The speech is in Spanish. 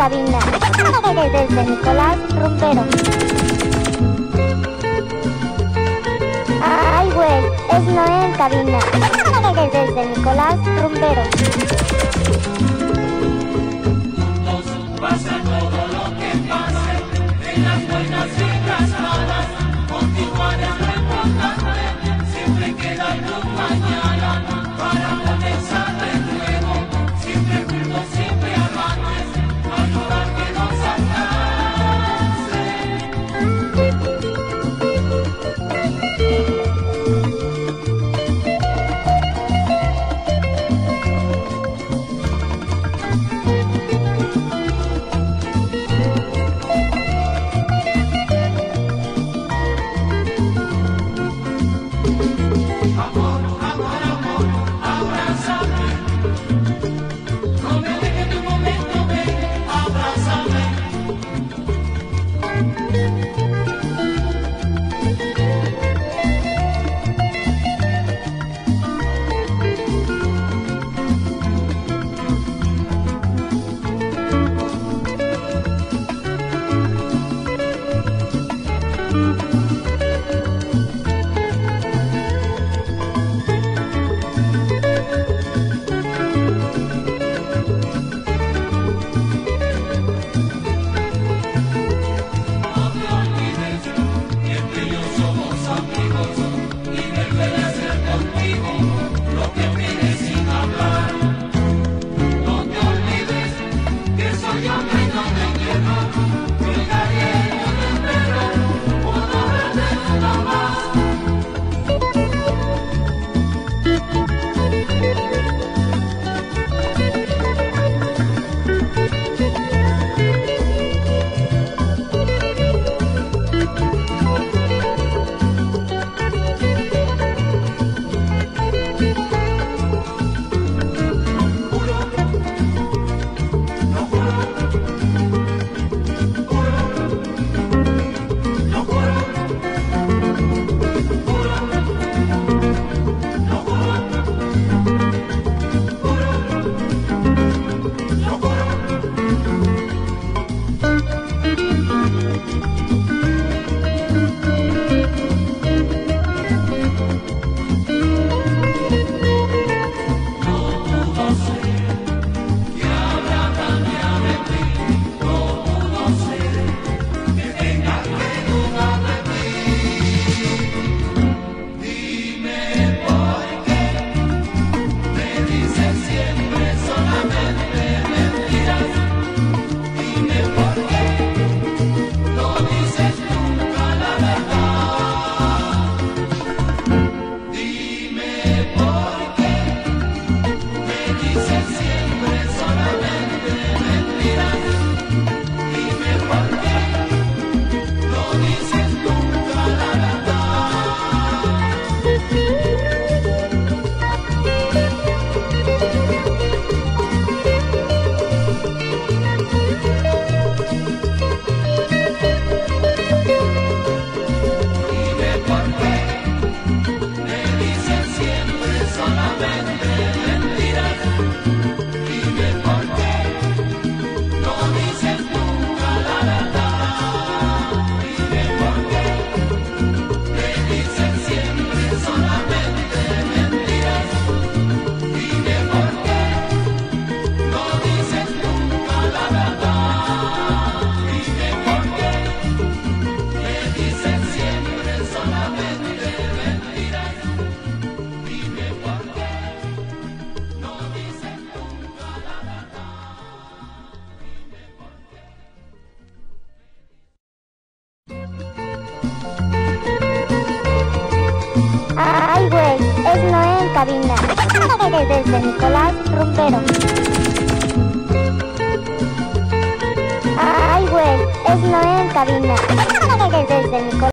cabina. Desde Nicolás Rumbero. Ay, güey, es Noé en cabina. Desde Nicolás Rumbero. Pasa todo lo que pase, en las buenas y en las malas, continuar es lo importante, siempre queda luz mañana, para comenzar de nuevo, siempre juntos, siempre amantes, ayudar que no se Ay, güey, es Noé en cabina. Desde Nicolás Rumbero. Ay, güey, es Noé en cabina. Desde Nicolás.